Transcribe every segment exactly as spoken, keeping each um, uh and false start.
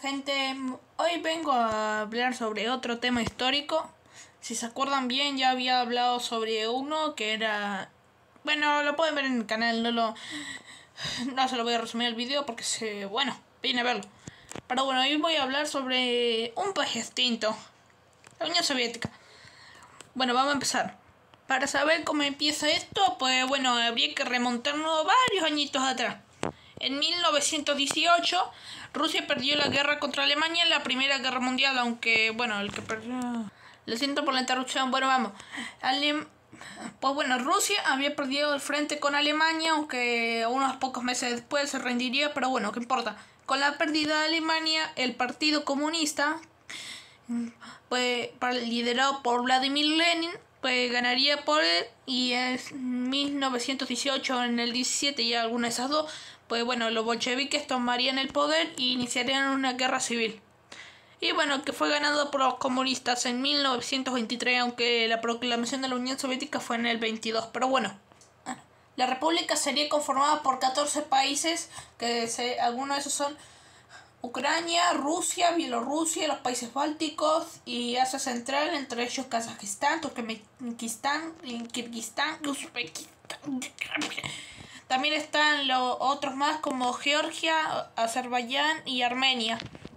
gente, hoy vengo a hablar sobre otro tema histórico. Si se acuerdan bien, ya había hablado sobre uno que era... Bueno, lo pueden ver en el canal, no lo... No se lo voy a resumir el video porque se... Bueno, viene a verlo. Pero bueno, hoy voy a hablar sobre un país extinto, la Unión Soviética. Bueno, vamos a empezar. Para saber cómo empieza esto, pues bueno, habría que remontarnos varios añitos atrás. En mil novecientos dieciocho, Rusia perdió la guerra contra Alemania en la Primera Guerra Mundial, aunque, bueno, el que perdió... Lo siento por la interrupción, bueno, vamos. Alem... Pues bueno, Rusia había perdido el frente con Alemania, aunque unos pocos meses después se rendiría, pero bueno, ¿qué importa? Con la pérdida de Alemania, el Partido Comunista, pues, liderado por Vladimir Lenin, pues ganaría poder, y en mil novecientos dieciocho, en el diecisiete y alguna de esas dos, pues bueno, los bolcheviques tomarían el poder y iniciarían una guerra civil. Y bueno, que fue ganado por los comunistas en mil novecientos veintitrés, aunque la proclamación de la Unión Soviética fue en el veintidós. Pero bueno, la república sería conformada por catorce países, que se, algunos de esos son Ucrania, Rusia, Bielorrusia, los países bálticos y Asia Central, entre ellos Kazajistán, Turkmenistán, Kirguistán, Uzbekistán. También están los otros más como Georgia, Azerbaiyán y Armenia.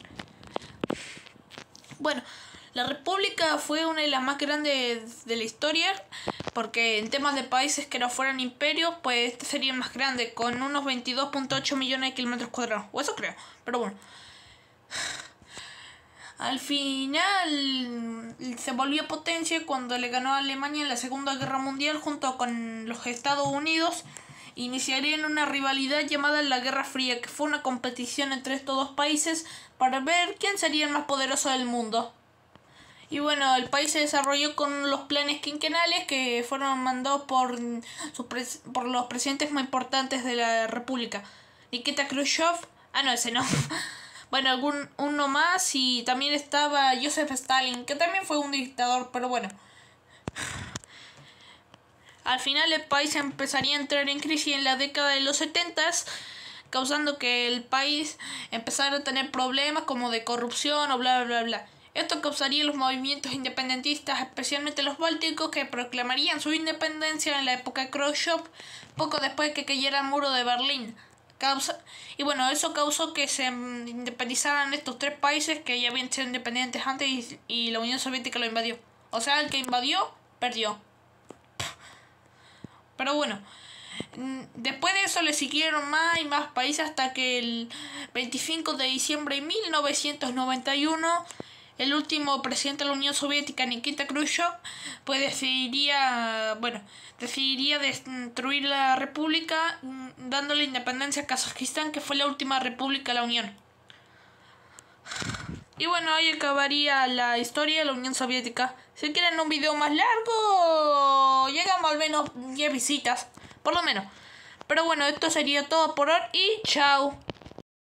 Bueno, la república fue una de las más grandes de la historia, porque en temas de países que no fueran imperios, pues este sería el más grande, con unos veintidós punto ocho millones de kilómetros cuadrados, o eso creo, pero bueno. Al final se volvió potencia cuando le ganó a Alemania en la Segunda Guerra Mundial junto con los Estados Unidos. Iniciarían una rivalidad llamada la Guerra Fría, que fue una competición entre estos dos países para ver quién sería el más poderoso del mundo. Y bueno, el país se desarrolló con los planes quinquenales que fueron mandados por, sus pres por los presidentes más importantes de la República. Nikita Khrushchev, ah no, ese no. Bueno, algún uno más, y también estaba Joseph Stalin, que también fue un dictador, pero bueno. Al final el país empezaría a entrar en crisis en la década de los setenta, causando que el país empezara a tener problemas como de corrupción o bla bla bla. Esto causaría los movimientos independentistas, especialmente los bálticos, que proclamarían su independencia en la época de Khrushchev, poco después de que cayera el muro de Berlín. Causa... Y bueno, eso causó que se independizaran estos tres países que ya habían sido independientes antes, y, y la Unión Soviética lo invadió. O sea, el que invadió, perdió. Pero bueno, después de eso le siguieron más y más países hasta que el veinticinco de diciembre de mil novecientos noventa y uno, el último presidente de la Unión Soviética, Nikita Khrushchev, pues decidiría, bueno, decidiría destruir la república, dándole independencia a Kazajistán, que fue la última república de la Unión. Y bueno, ahí acabaría la historia de la Unión Soviética. Si quieren un video más largo, llegamos al menos diez visitas, por lo menos. Pero bueno, esto sería todo por hoy y chao.